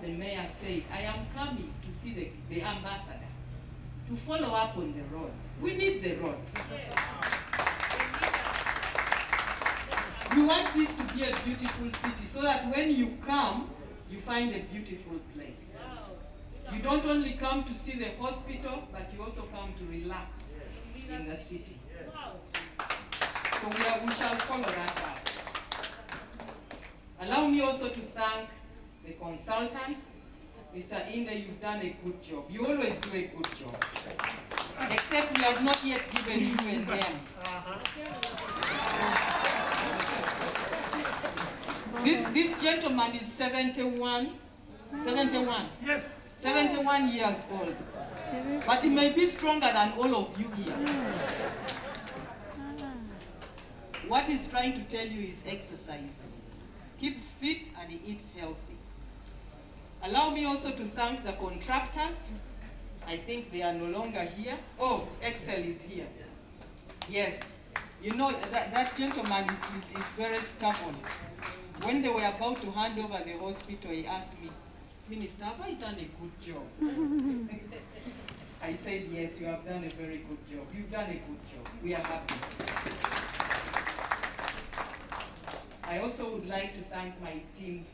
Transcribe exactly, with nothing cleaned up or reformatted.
the mayor said, I am coming to see the, the ambassador, to follow up on the roads. We need the roads. We want this to be a beautiful city so that when you come, you find a beautiful place. You don't only come to see the hospital, but you also come to relax in the city. So we, are, we shall follow that up. Allow me also to thank the consultants. Mister Inde, you've done a good job. You always do a good job. Except we have not yet given you a name. This, this gentleman is seventy-one. seventy-one. Yes. seventy-one years old. But he may be stronger than all of you here. What he's trying to tell you is exercise. Keeps fit and he eats healthy. Allow me also to thank the contractors. I think they are no longer here. Oh, Excel is here. Yes. You know, that, that gentleman is, is, is very stubborn. When they were about to hand over the hospital, he asked me, Minister, have I done a good job? I said, yes, you have done a very good job. You've done a good job. We are happy. I also would like to thank my teams.